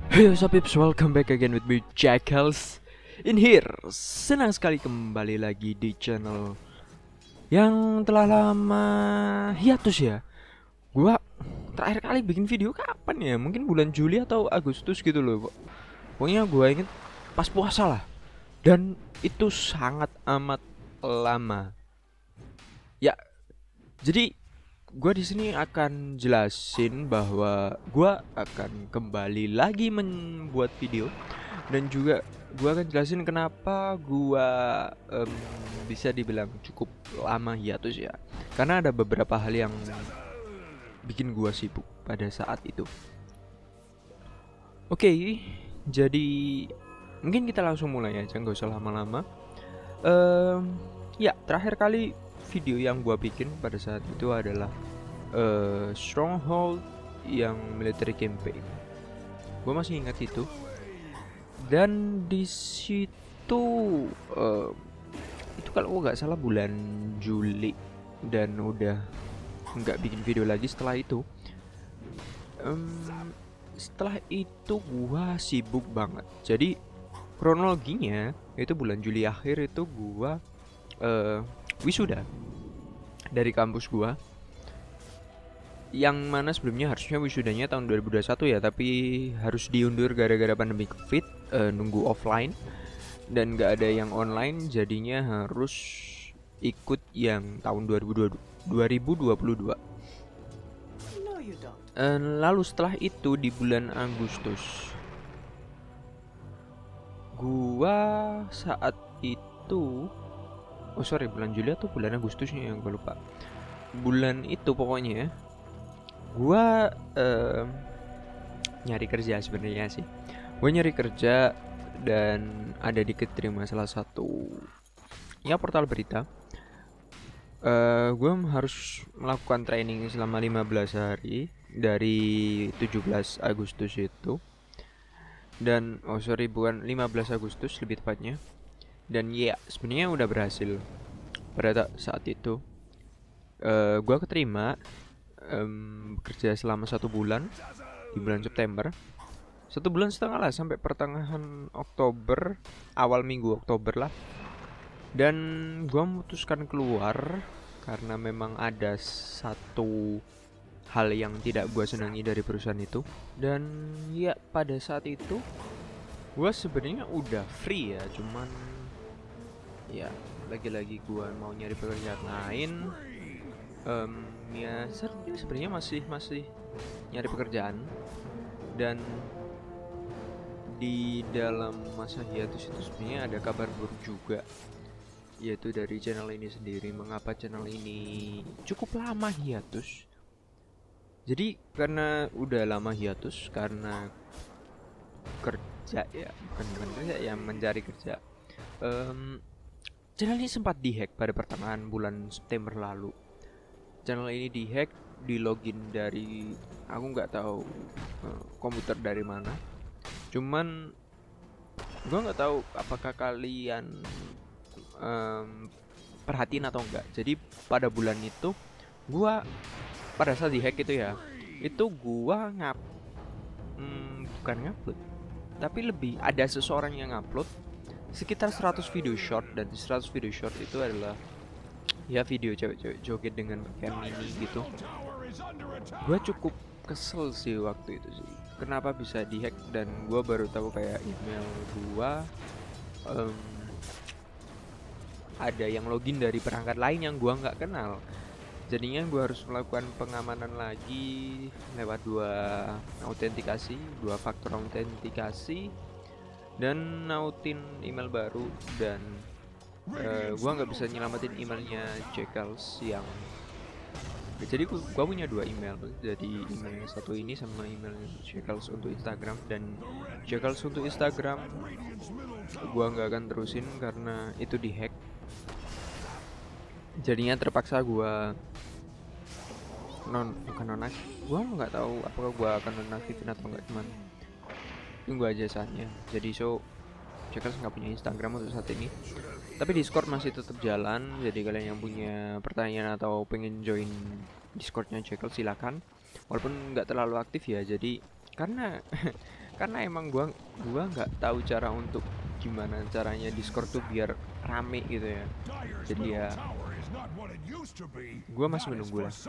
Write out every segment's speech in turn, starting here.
Hey Sapips, welcome back again with me Jackals in here. Senang sekali kembali lagi di channel yang telah lama hiatus ya. Gua terakhir kali bikin video kapan ya? Mungkin bulan Juli atau Agustus gitu loh. Pokoknya gua inget pas puasa lah. Dan itu sangat amat lama. Ya, jadi gua di sini akan jelasin bahwa gua akan kembali lagi membuat video dan juga gua akan jelasin kenapa gua em, bisa dibilang cukup lama hiatus ya. Karena ada beberapa hal yang bikin gua sibuk pada saat itu. Oke, jadi mungkin kita langsung mulai aja, nggak usah lama-lama. Ya, terakhir kali video yang gua bikin pada saat itu adalah Stronghold yang military campaign. Gua masih ingat itu. Dan di situ eh, itu kalau gua nggak salah bulan Juli, dan udah nggak bikin video lagi setelah itu. Em, Setelah itu gua sibuk banget. Jadi kronologinya itu bulan Juli akhir itu gua wisuda dari kampus gua, yang mana sebelumnya harusnya wisudanya tahun 2021 ya, tapi harus diundur gara-gara pandemi Covid, nunggu offline dan gak ada yang online, jadinya harus ikut yang tahun 2022. Lalu setelah itu di bulan Agustus, gua saat itu, oh sorry, bulan Juli atau bulan Agustusnya yang gue lupa. Bulan itu pokoknya gua nyari kerja sebenarnya sih. Gue nyari kerja dan ada diterima salah satu ya portal berita. Gue harus melakukan training selama 15 hari dari 17 Agustus itu. Dan oh sorry, bukan 15 Agustus lebih tepatnya. Dan ya sebenarnya udah berhasil pada saat itu. Gue keterima bekerja selama 1 bulan di bulan September. 1 bulan setengah lah, sampai pertengahan Oktober, awal minggu Oktober lah. Dan gue memutuskan keluar karena memang ada satu hal yang tidak gue senangi dari perusahaan itu. Dan ya pada saat itu gue sebenarnya udah free ya, cuman ya lagi-lagi gue mau nyari pekerjaan lain. Ya sebenarnya masih nyari pekerjaan. Dan di dalam masa hiatus itu sebenarnya ada kabar buruk juga, yaitu dari channel ini sendiri. Mengapa channel ini cukup lama hiatus? Jadi karena udah lama hiatus karena kerja ya, bukan kerja ya, mencari kerja. Channel ini sempat dihack pada pertengahan bulan September lalu. Channel ini dihack, di login dari aku nggak tahu komputer dari mana. Cuman gue nggak tahu apakah kalian perhatiin atau enggak. Jadi pada bulan itu gua pada saat dihack itu ya, itu gua bukan ngupload, tapi lebih ada seseorang yang ngupload sekitar 100 video short. Dan 100 video short itu adalah ya video cewek-cewek joget dengan pakaian mini gitu. Gua cukup kesel sih waktu itu sih, kenapa bisa dihack. Dan gua baru tahu kayak email gua ada yang login dari perangkat lain yang gua nggak kenal. Jadinya gua harus melakukan pengamanan lagi lewat dua faktor autentikasi, dan nautin email baru. Dan gua nggak bisa nyelamatin emailnya Jackals yang, jadi gua punya 2 email. Jadi email yang satu ini sama email Jackals untuk Instagram. Dan Jackals untuk Instagram gua nggak akan terusin karena itu dihack. Jadinya terpaksa gua bukan nonaktif. Gua nggak tahu apakah gua akan nonaktifin atau enggak, cuman tunggu aja saatnya. Jadi Jackals nggak punya Instagram untuk saat ini, tapi Discord masih tetap jalan. Jadi kalian yang punya pertanyaan atau pengen join Discordnya Jackals silakan, walaupun nggak terlalu aktif ya. Jadi karena karena emang gua nggak tahu cara untuk gimana caranya Discord tuh biar rame gitu ya. Jadi ya gua masih menunggu lah.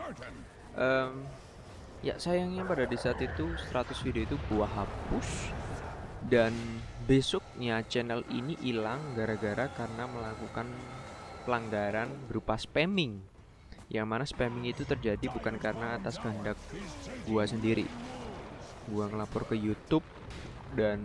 Ya sayangnya pada di saat itu 100 video itu gua hapus, dan besoknya channel ini hilang gara-gara karena melakukan pelanggaran berupa spamming. Yang mana spamming itu terjadi bukan karena atas kehendak gua sendiri. Gua ngelapor ke YouTube dan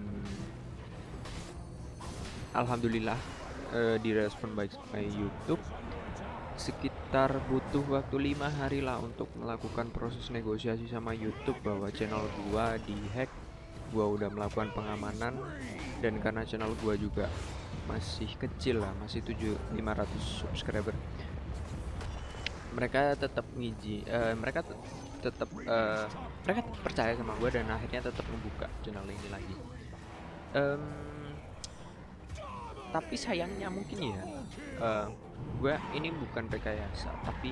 alhamdulillah direspon baik sama YouTube. Sekitar butuh waktu 5 hari lah untuk melakukan proses negosiasi sama YouTube bahwa channel gua dihack. Gua udah melakukan pengamanan, dan karena channel gua juga masih kecil lah, masih 500 subscriber, mereka tetap mereka tetap mereka percaya sama gua dan akhirnya tetap membuka channel ini lagi. Tapi sayangnya mungkin ya, gue ini bukan rekayasa, tapi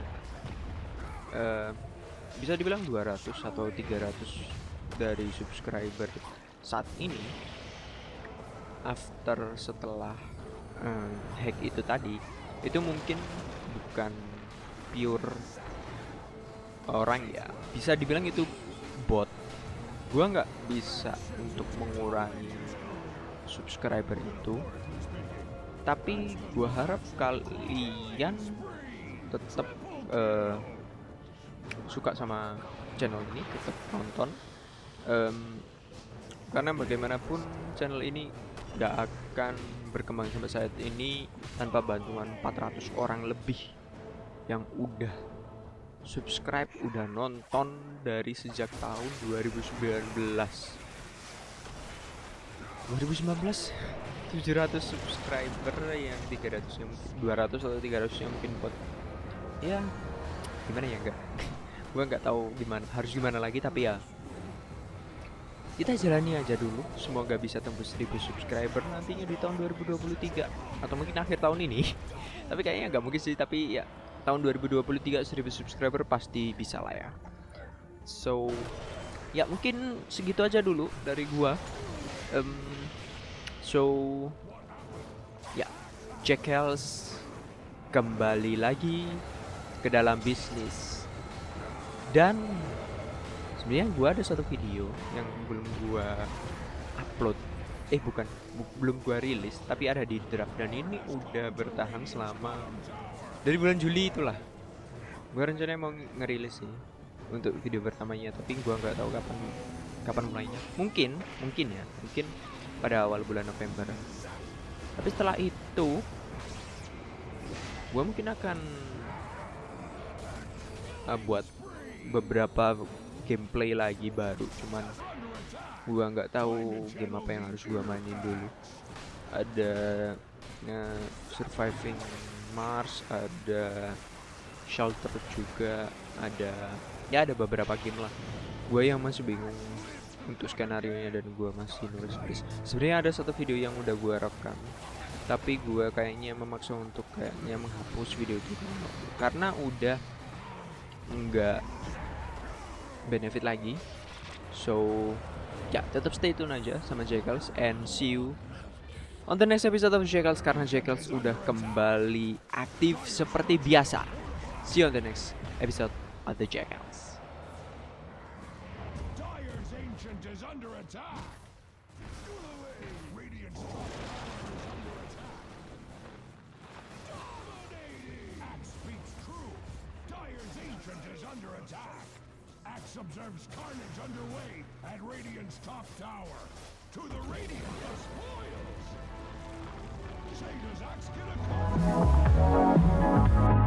bisa dibilang 200 atau 300 dari subscriber saat ini setelah hack itu tadi, itu mungkin bukan pure orang ya, bisa dibilang itu bot. Gue nggak bisa untuk mengurangi subscriber itu, tapi gua harap kalian tetap suka sama channel ini, tetap nonton, karena bagaimanapun channel ini gak akan berkembang sampai saat ini tanpa bantuan 400 orang lebih yang udah subscribe, udah nonton dari sejak tahun 2019 700 subscriber, yang 300 yang 200 atau 300 yang mungkin bot. Ya gimana ya, enggak gua nggak tahu harus gimana lagi, tapi ya kita jalani aja dulu. Semoga bisa tembus 1000 subscriber nantinya di tahun 2023 atau mungkin akhir tahun ini. Tapi kayaknya nggak mungkin sih, tapi ya tahun 2023 1000 subscriber pasti bisa lah ya. So ya mungkin segitu aja dulu dari gua. So ya, Jackals kembali lagi ke dalam bisnis. Dan sebenarnya gua ada satu video yang belum gua upload, belum gua rilis, tapi ada di draft, dan ini udah bertahan selama dari bulan Juli itulah. Gua rencananya mau ngerilis sih untuk video pertamanya, tapi gua nggak tahu kapan mulainya. Mungkin pada awal bulan November. Tapi setelah itu gua mungkin akan buat beberapa gameplay lagi baru, cuman gua nggak tahu game apa yang harus gua mainin dulu. Ada Surviving Mars, ada Shelter juga, ada beberapa game lah. Gua yang masih bingung untuk skenario-nya, dan gua masih nulis. Sebenarnya ada satu video yang udah gua rekam, tapi gua kayaknya memaksa untuk menghapus video itu karena udah nggak benefit lagi. So ya, tetap stay tune aja sama Jackals, and see you on the next episode of Jackals, karena Jackals udah kembali aktif seperti biasa. See you on the next episode of the Jackals. Is under attack. Radiant's top tower is under attack. Dominating. Axe speaks true. Dire's Ancient is under attack. Axe observes carnage underway at Radiant's top tower. To the Radiant the spoils. Say, does Axe get a call?